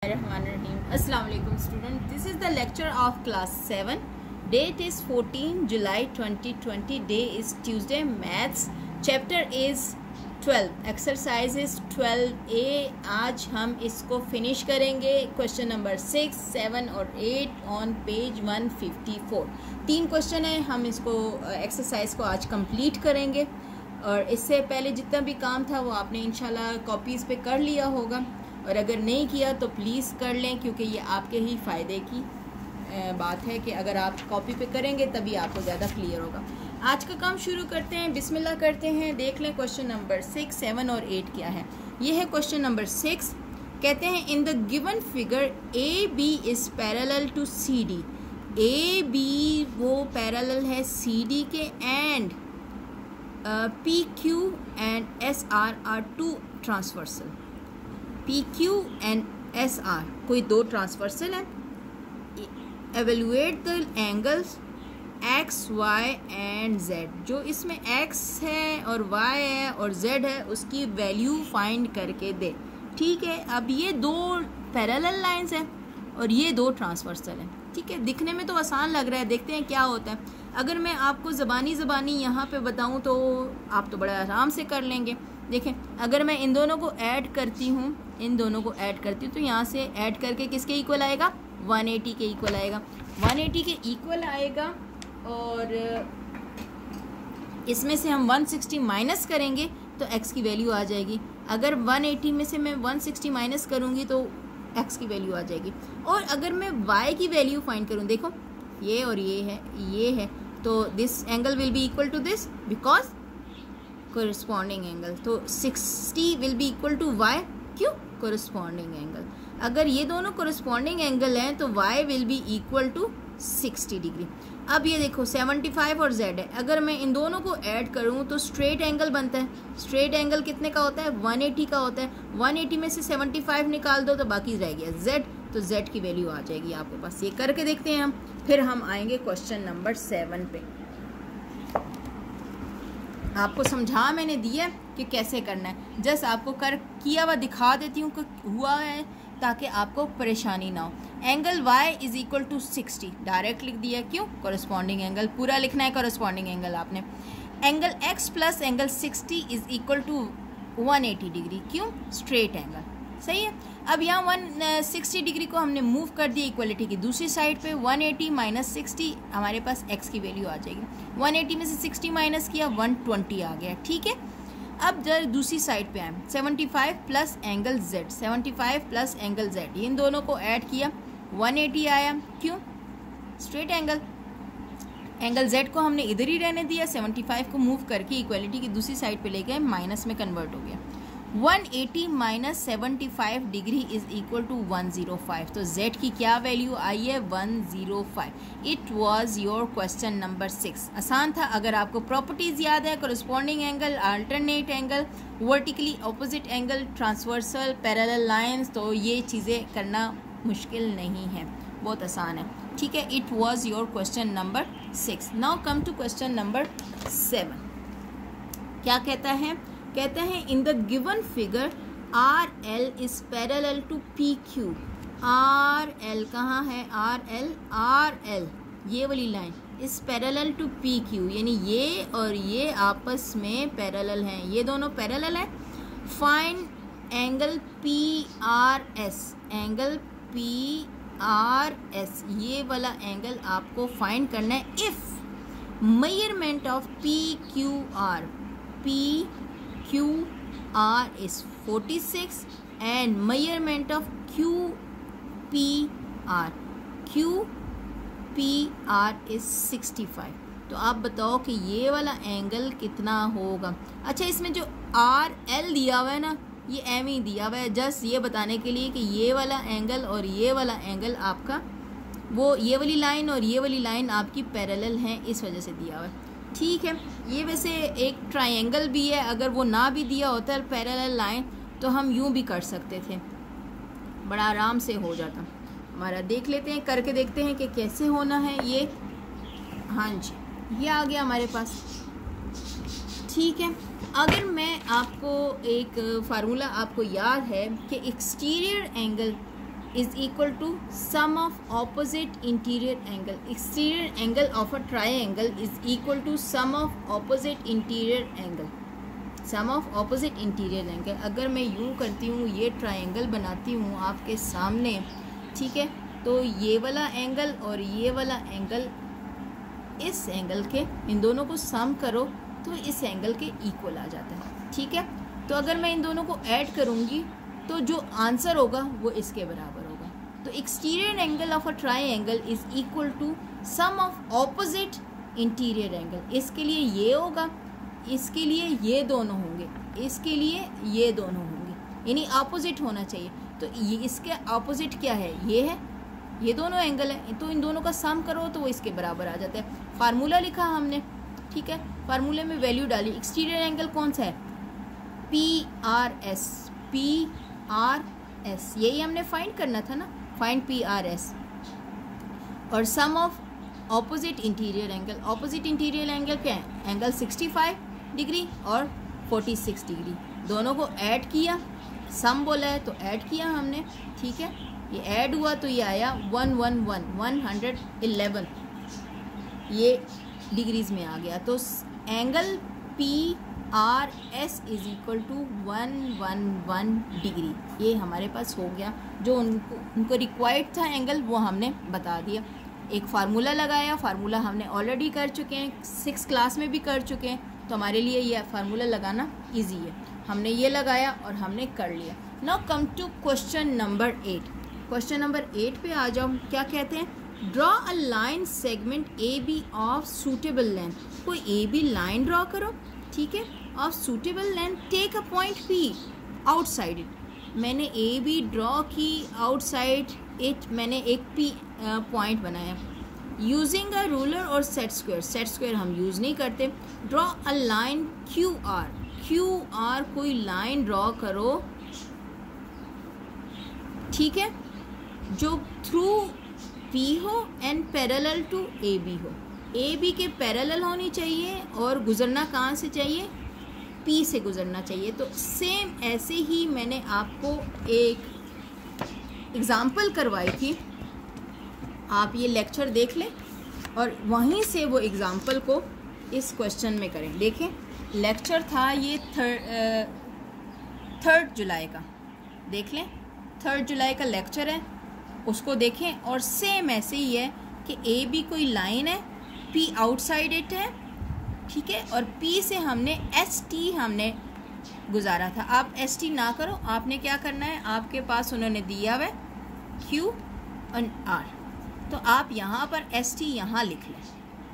Assalamu alaikum student. This is the lecture of class 7. Date is 14 July 2020. Day is Tuesday. Maths chapter is 12. Exercise is 12A. आज हम इसको finish करेंगे. Question number 6, 7 और 8 on page 154. 3 question है, हम इसको exercise को आज complete करेंगे. और इससे पहले जितना भी काम था वो आपने इंशाल्लाह कॉपीज़ पे कर लिया होगा, और अगर नहीं किया तो प्लीज़ कर लें, क्योंकि ये आपके ही फ़ायदे की बात है कि अगर आप कॉपी पे करेंगे तभी आपको ज़्यादा क्लियर होगा. आज का काम शुरू करते हैं, बिस्मिल्लाह करते हैं. देख लें क्वेश्चन नंबर 6, 7 और 8 क्या है. ये है क्वेश्चन नंबर 6. कहते हैं in the given figure A B is parallel to C D. A B वो पैरेलल है सी डी के, and P Q and S R two transversal. P Q and S R कोई दो transversal हैं. Evaluate the angles X Y and Z. जो इसमें x है और वाई है और जेड है उसकी वैल्यू फाइंड करके दे. ठीक है, अब ये दो पैरेलल लाइंस हैं और ये दो ट्रांसवर्सल हैं. ठीक है, दिखने में तो आसान लग रहा है, देखते हैं क्या होता है. अगर मैं आपको ज़बानी यहाँ पे बताऊँ तो आप तो बड़ा आराम से कर लेंगे. देखें, अगर मैं इन दोनों को ऐड करती हूँ, तो यहाँ से ऐड करके किसके इक्वल आएगा? 180 के इक्वल आएगा. 180 के इक्वल आएगा, और इसमें से हम 160 माइनस करेंगे तो x की वैल्यू आ जाएगी. अगर 180 में से मैं 160 माइनस करूँगी तो x की वैल्यू आ जाएगी. और अगर मैं y की वैल्यू फाइंड करूँ, देखो ये और ये है, तो this angle will be equal to this because corresponding angle. तो 60 will be equal to y. क्यों? Corresponding angle. अगर ये दोनों कोरिस्पॉन्डिंग एंगल हैं तो y will be equal to 60 degree. अब ये देखो 75 और z है, अगर मैं इन दोनों को ऐड करूँ तो स्ट्रेट एंगल बनता है. स्ट्रेट एंगल कितने का होता है? 180 का होता है. 180 में से 75 निकाल दो तो बाकी रह गया z. तो z की वैल्यू आ जाएगी आपके पास. ये करके देखते हैं हम, फिर हम आएंगे क्वेश्चन नंबर 7 पे. आपको समझा मैंने दिया कि कैसे करना है, जस्ट आपको किया हुआ दिखा देती हूँ कि हुआ है, ताकि आपको परेशानी ना हो. Angle y is equal to 60 direct लिख दिया. क्यों? कोरिस्पॉन्डिंग एंगल पूरा लिखना है. कोरिस्पॉन्डिंग एंगल आपने angle x plus angle 60 is equal to 180 degree. क्यों? Straight angle. सही है. अब यहाँ 160 डिग्री को हमने मूव कर दिया इक्वलिटी की दूसरी साइड पे. 180 माइनस 60 हमारे पास x की वैल्यू आ जाएगी. 180 में से 60 माइनस किया, 120 आ गया. ठीक है. अब जब दूसरी साइड पे आए, 75 plus angle z, 75 plus angle z, इन दोनों को ऐड किया, 180 आया. क्यों? Straight angle. एंगल z को हमने इधर ही रहने दिया, 75 को मूव करके इक्वलिटी की दूसरी साइड पे ले गए, माइनस में कन्वर्ट हो गया. 180 minus 75 degree is equal to 105. तो z की क्या वैल्यू आई है? 105. It was your question number 6. आसान था. अगर आपको प्रॉपर्टीज़ याद है, corresponding angle, alternate angle, vertically opposite angle, transversal, parallel lines, तो ये चीज़ें करना मुश्किल नहीं है, बहुत आसान है. ठीक है. It was your question number 6. Now come to question number 7. क्या कहता है? कहते हैं in the given figure R L is parallel to P Q. R L कहाँ है? आर एल ये वाली line is parallel to P Q, यानी ये और ये आपस में पैरेलल हैं, ये दोनों पैरेलल हैं. Find angle P R S. Angle P R S ये वाला एंगल आपको फाइंड करना है. If measurement of P Q R is 46 and measurement of QPR is 65. तो आप बताओ कि ये वाला एंगल कितना होगा. अच्छा, इसमें जो RL दिया हुआ है ना, ये एम ही दिया हुआ है, जस्ट ये बताने के लिए कि ये वाला एंगल और ये वाला एंगल आपका, वो ये वाली लाइन और ये वाली लाइन आपकी पैरेलल हैं, इस वजह से दिया हुआ है. ठीक है. ये वैसे एक ट्रायंगल भी है, अगर वो ना भी दिया होता है पैरेलल लाइन तो हम यूं भी कर सकते थे, बड़ा आराम से हो जाता हमारा. देख लेते हैं, करके देखते हैं कि कैसे होना है ये. हाँ जी, ये आ गया हमारे पास. ठीक है. अगर मैं आपको एक फार्मूला आपको याद है कि exterior angle is equal to sum of opposite interior angle. Exterior angle of a triangle is equal to sum of opposite interior angle. Sum of opposite interior angle. अगर मैं यूँ करती हूँ, ये ट्रायंगल बनाती हूँ आपके सामने, ठीक है, तो ये वाला एंगल और ये वाला एंगल इस एंगल के, इन दोनों को सम करो तो इस एंगल के इक्वल आ जाता है, ठीक है. तो अगर मैं इन दोनों को ऐड करूँगी तो जो आंसर होगा वो इसके बराबर होगा. तो exterior angle of a triangle is equal to sum of opposite interior angle. इसके लिए ये होगा, इसके लिए ये दोनों होंगे, इसके लिए ये दोनों होंगे, यानी अपोजिट होना चाहिए. तो ये इसके अपोजिट क्या है, ये है, ये दोनों एंगल है, तो इन दोनों का सम करो तो वो इसके बराबर आ जाता है. फार्मूला लिखा हमने, ठीक है, फार्मूले में वैल्यू डाली. एक्सटीरियर एंगल कौन सा है, PRS, PRS, यही हमने फाइंड करना था ना, फाइंड PRS. और sum of opposite interior angle, opposite interior angle क्या है, एंगल 65 डिग्री और 46 डिग्री, दोनों को ऐड किया, सम बोला है तो ऐड किया हमने, ठीक है. ये ऐड हुआ तो ये आया 111 ये डिग्रीज में आ गया. तो angle PRS is equal to 111 degree, ये हमारे पास हो गया. जो उनको रिक्वायर्ड था एंगल वो हमने बता दिया. एक फार्मूला लगाया, फार्मूला हमने ऑलरेडी कर चुके हैं, 6 क्लास में भी कर चुके हैं, तो हमारे लिए ये फार्मूला लगाना इजी है. हमने ये लगाया और हमने कर लिया. Now come to question number 8. Question number 8 पे आ जाओ. क्या कहते हैं, draw a line segment AB of suitable length. कोई AB लाइन ड्रॉ करो, ठीक है, of suitable length, take a point P outside it. मैंने AB ड्रॉ की, आउटसाइड इट मैंने एक P पॉइंट बनाया. यूजिंग अ रूलर और सेट स्क्वायर, सेट स्क्वायर हम यूज़ नहीं करते. Draw a line QR, QR कोई लाइन ड्रॉ करो, ठीक है, जो थ्रू P हो एंड पैरेलल टू AB हो. AB के पैरेलल होनी चाहिए और गुजरना कहाँ से चाहिए, P से गुजरना चाहिए. तो सेम ऐसे ही मैंने आपको एक एग्ज़ाम्पल करवाई थी, आप ये लेक्चर देख लें और वहीं से वो एग्ज़ाम्पल को इस क्वेश्चन में करें. देखें, लेक्चर था ये 3 जुलाई का, देख लें, 3 जुलाई का लेक्चर है, उसको देखें. और सेम ऐसे ही है कि AB कोई लाइन है, P आउटसाइड इट है, ठीक है, और P से हमने ST हमने गुजारा था. आप ST ना करो, आपने क्या करना है, आपके पास उन्होंने दिया हुआ है Q और R, तो आप यहाँ पर ST यहाँ लिख लें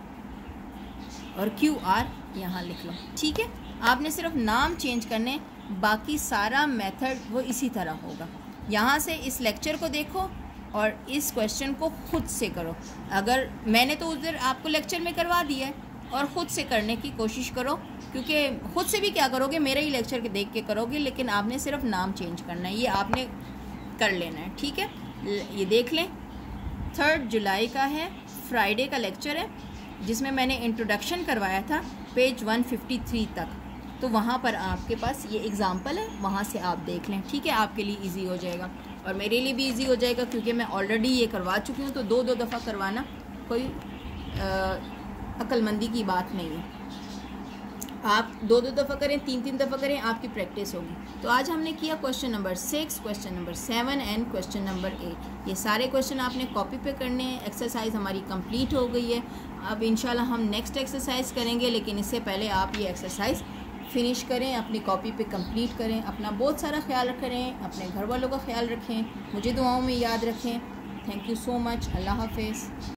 और QR यहाँ लिख लो, ठीक है. आपने सिर्फ नाम चेंज करने, बाकी सारा मेथड वो इसी तरह होगा. यहाँ से इस लेक्चर को देखो और इस क्वेश्चन को खुद से करो. अगर मैंने तो उधर आपको लेक्चर में करवा दिया है, और ख़ुद से करने की कोशिश करो, क्योंकि ख़ुद से भी क्या करोगे, मेरे ही लेक्चर के देख के करोगे, लेकिन आपने सिर्फ नाम चेंज करना है, ये आपने कर लेना है, ठीक है. ये देख लें, 3 जुलाई का है, फ्राइडे का लेक्चर है, जिसमें मैंने इंट्रोडक्शन करवाया था पेज 153 तक. तो वहाँ पर आपके पास ये एग्ज़ाम्पल है, वहाँ से आप देख लें, ठीक है. आपके लिए इजी हो जाएगा और मेरे लिए भी इजी हो जाएगा, क्योंकि मैं ऑलरेडी ये करवा चुकी हूँ. तो 2 दफ़ा करवाना कोई अक्लमंदी की बात नहीं है. आप 2 दफ़ा करें, 3 दफ़ा करें, आपकी प्रैक्टिस होगी. तो आज हमने किया question number 6, question number 7 and question number 8. ये सारे क्वेश्चन आपने कॉपी पे करने हैं. एक्सरसाइज हमारी कंप्लीट हो गई है. अब इंशाल्लाह हम नेक्स्ट एक्सरसाइज करेंगे, लेकिन इससे पहले आप ये एक्सरसाइज फिनिश करें, अपनी कॉपी पे कंप्लीट करें. अपना बहुत सारा ख्याल करें, अपने घर वालों का ख्याल रखें, मुझे दुआओं में याद रखें. Thank you so much. अल्लाह हाफिज़.